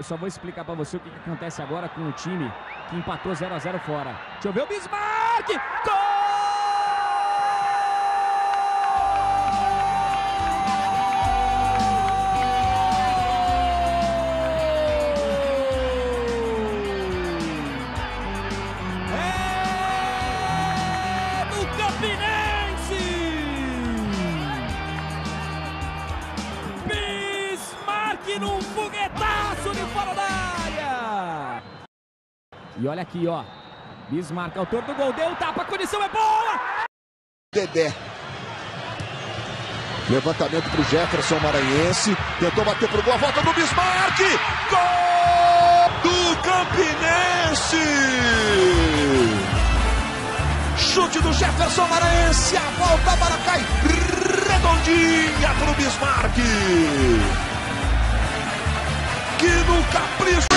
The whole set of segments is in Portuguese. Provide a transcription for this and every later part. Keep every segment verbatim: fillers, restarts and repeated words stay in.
só vou explicar pra você o que, que acontece agora com o time que empatou zero a zero fora. Deixa eu ver o Bismarck! Gol! Num foguetaço de fora da área. E olha aqui, ó. Bismarck, autor do gol, deu tapa, a condição é boa. Dedé. Levantamento pro Jefferson Maranhense. Tentou bater pro gol, a volta do Bismarck. Gol do Campinense. Chute do Jefferson Maranhense. A volta para cai redondinha pro Bismarck. Que no capricho.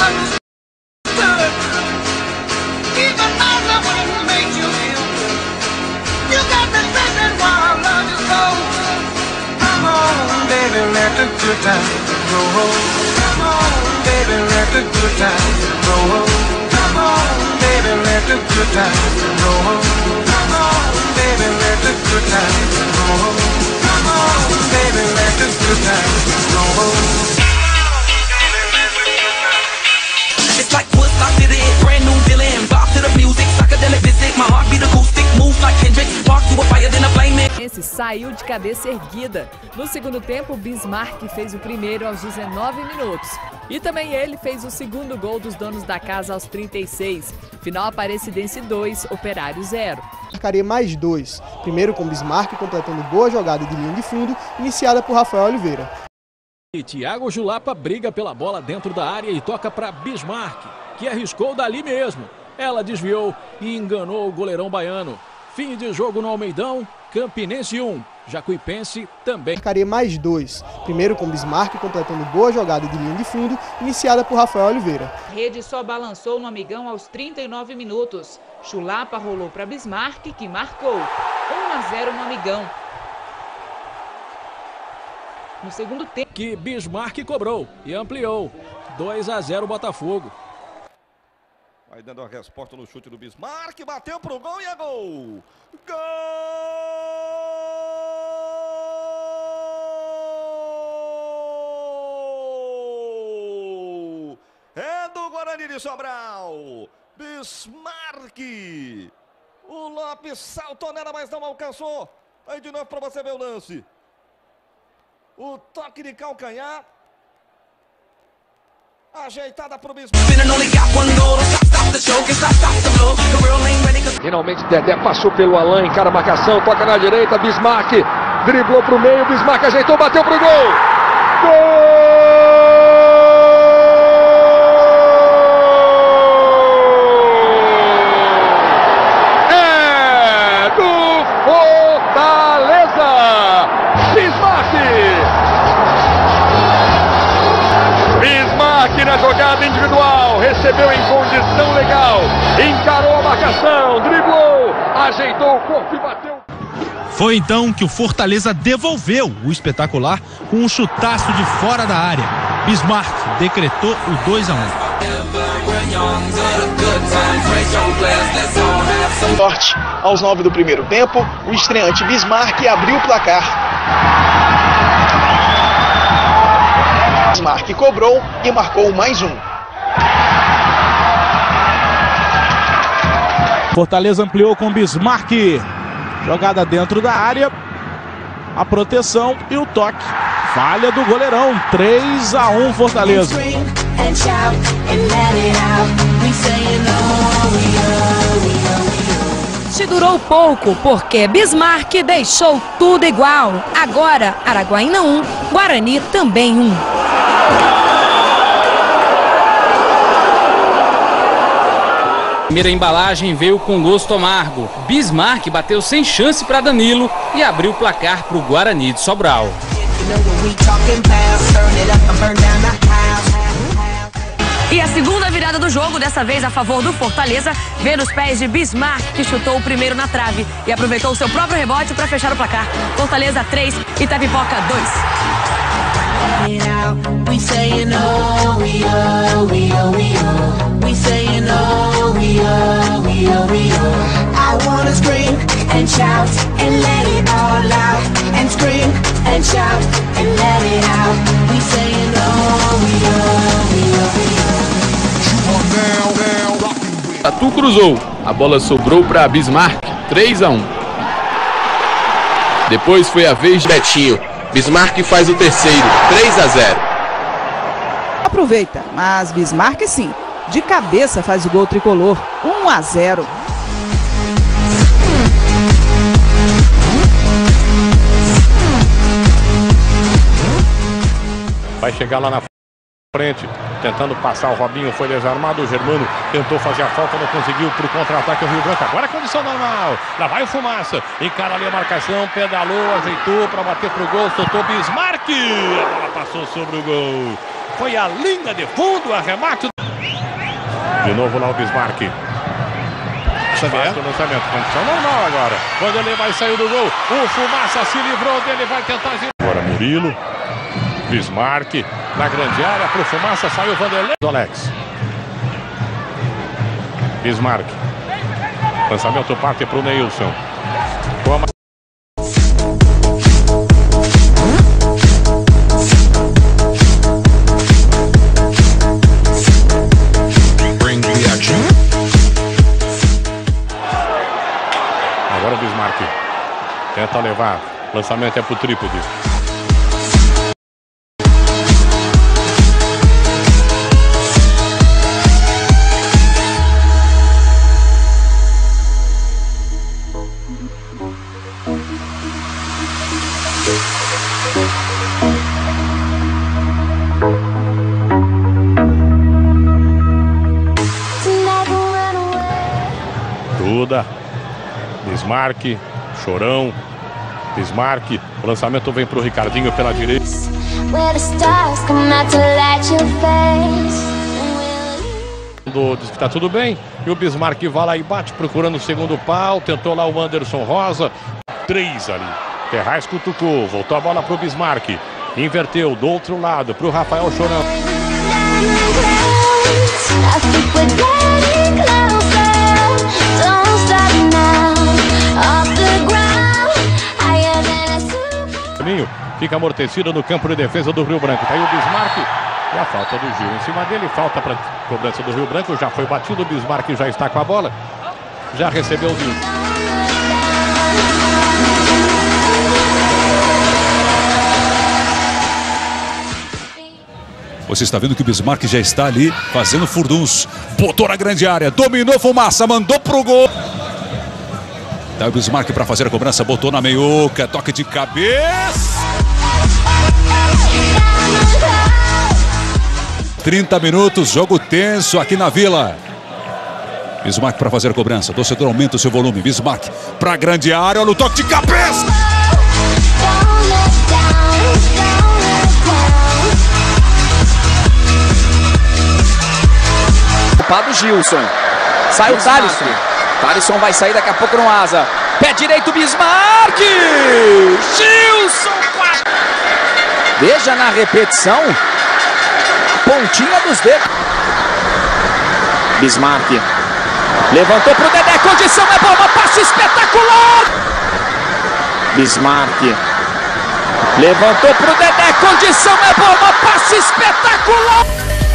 Esse saiu de cabeça erguida. No segundo tempo, Bismarck fez o primeiro aos dezenove minutos. E também ele fez o segundo gol dos donos da casa aos trinta e seis. Final Aparecidense dois, Operário zero. Marcaria mais dois. Primeiro com Bismarck completando boa jogada de linha de fundo, iniciada por Rafael Oliveira. E Thiago Julapa briga pela bola dentro da área e toca para Bismarck, que arriscou dali mesmo. Ela desviou e enganou o goleirão baiano. Fim de jogo no Almeidão, Campinense um, Jacuipense também. Marcaria mais dois. Primeiro com Bismarck completando boa jogada de linha de fundo, iniciada por Rafael Oliveira. A rede só balançou no Amigão aos trinta e nove minutos. Chulapa rolou para Bismarck, que marcou. um a zero no Amigão. No segundo tempo, que Bismarck cobrou e ampliou. dois a zero Botafogo. Vai dando a resposta no chute do Bismarck, bateu pro gol e é gol! Gol! É do Guarani de Sobral! Bismarck! O Lopes saltou nela, mas não alcançou. Aí de novo para você ver o lance. O toque de calcanhar. Ajeitada pro Bismarck. Finalmente Dedé passou pelo Alain, encara a marcação, toca na direita, Bismarck driblou pro meio, Bismarck ajeitou, bateu pro gol! Gol! É do Fortaleza! Bismarck! Bismarck na jogada individual, recebeu em condição legal, encarou a marcação, driblou, ajeitou o corpo e bateu. Foi então que o Fortaleza devolveu o espetacular com um chutaço de fora da área. Bismarck decretou o dois a um. Forte, aos nove do primeiro tempo, o estreante Bismarck abriu o placar. Bismarck cobrou e marcou mais um. Fortaleza ampliou com Bismarck. Jogada dentro da área. A proteção e o toque. Falha do goleirão. três a um Fortaleza. Te durou pouco, porque Bismarck deixou tudo igual. Agora, Araguaína um, Guarani também um. A primeira embalagem veio com gosto amargo. Bismarck bateu sem chance para Danilo e abriu o placar para o Guarani de Sobral. E a segunda virada do jogo, dessa vez a favor do Fortaleza, veio nos pés de Bismarck, que chutou o primeiro na trave e aproveitou o seu próprio rebote para fechar o placar. Fortaleza três, Itapipoca dois. let it out. We saying oh, we oh, we oh, we oh. We saying oh, we oh, we oh, we oh. I wanna scream and shout and let it all out. And scream and shout and let it out. We saying oh, we oh, we oh, we oh. Tatu cruzou, a bola sobrou para Bismarck, três a um. Depois foi a vez de Betinho. Bismarck faz o terceiro, três a zero. Aproveita, mas Bismarck sim, de cabeça faz o gol tricolor, um a zero. Vai chegar lá na frente, tentando passar o Robinho, foi desarmado, o Germano tentou fazer a falta, não conseguiu para o contra-ataque o Rio Branco, agora condição normal, lá vai o Fumaça, encara ali a marcação, pedalou, ajeitou para bater pro gol, soltou Bismarck, a bola passou sobre o gol, foi a linha de fundo, arremate, de novo lá o Bismarck, faz o lançamento, condição normal agora, quando ele vai sair do gol, o Fumaça se livrou dele, vai tentar girar, agora Murilo, Bismarck na grande área, pro Fumaça, saiu o Vanderlei. Alex. Bismarck. Lançamento parte pro Neilson. Toma. Agora o Bismarck. Tenta levar. Lançamento é pro trípode. Duda, Bismarck, Chorão, Bismarck, o lançamento vem para o Ricardinho pela direita. Diz que tá tudo bem, e o Bismarck vai lá e bate procurando o segundo pau, tentou lá o Anderson Rosa, três ali, Ferraz cutucou, voltou a bola para o Bismarck, inverteu do outro lado para o Rafael Chorão. Fica amortecido no campo de defesa do Rio Branco. Tá aí o Bismarck e a falta do Gil. Em cima dele, falta para cobrança do Rio Branco. Já foi batido, o Bismarck já está com a bola. Já recebeu o Gil. Você está vendo que o Bismarck já está ali fazendo furduns. Botou na grande área, dominou Fumaça, mandou pro gol. Tá o Bismarck para fazer a cobrança, botou na meiuca, toque de cabeça. trinta minutos, jogo tenso aqui na Vila. Bismarck para fazer a cobrança, torcedor aumenta o seu volume. Bismarck para a grande área, olha o toque de cabeça. Ocupado Gilson, sai o Thalisson. Thalisson vai sair daqui a pouco no asa. Pé direito, Bismarck! Gilson! Veja na repetição. Pontinha dos dedos. Bismarck. Levantou pro Dedé. Condição é boa. Passe espetacular. Bismarck. Levantou pro Dedé. Condição é boa. Passe espetacular.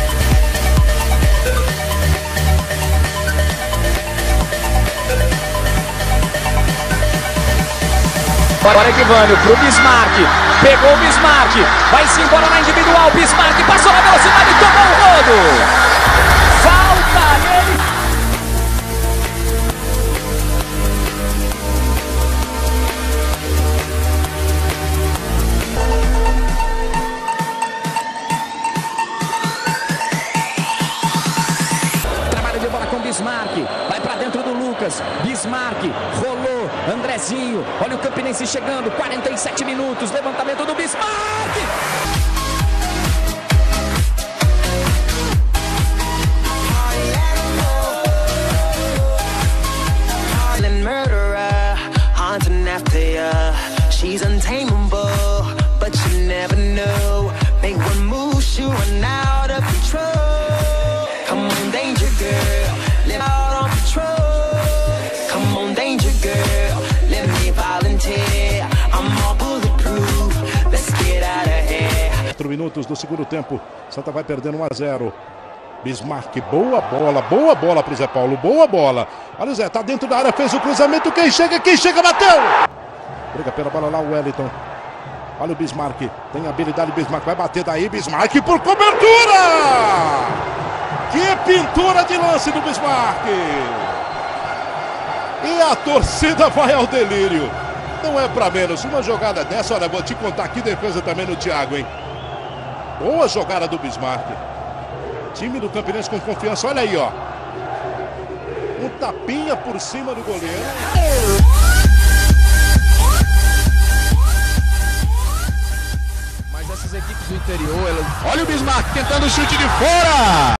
Agora Guivânio pro Bismarck, pegou o Bismarck, vai-se embora na individual, Bismarck passou na velocidade e tomou o rodo. Falta nele. Trabalho de bola com Bismarck, vai pra dentro do Lucas, Bismarck, rolou, Andrezinho, olha o Campinense chegando, quarenta e sete minutos, levantamento do Bismarck! She's untamable, but you never know. Make girl. Let out on patrol. Come on, danger girl. Let me volunteer. I'm all bulletproof. Let's get out of here. quatro minutos do segundo tempo. Santa vai perdendo um a zero. Bismarck, boa bola, boa bola pro Zé Paulo, boa bola. Olha o Zé, tá dentro da área, fez o cruzamento. Quem chega, quem chega, bateu! Briga pela bola lá o Wellington. Olha o Bismarck, tem habilidade, Bismarck vai bater daí, Bismarck por cobertura! Que pintura de lance do Bismarck! E a torcida vai ao delírio. Não é pra menos, uma jogada dessa, olha, vou te contar que defesa também no Thiago, hein? Boa jogada do Bismarck. Time do Campinense com confiança, olha aí, ó. Um tapinha por cima do goleiro. Mas essas equipes do interior, elas... Olha o Bismarck tentando o chute de fora!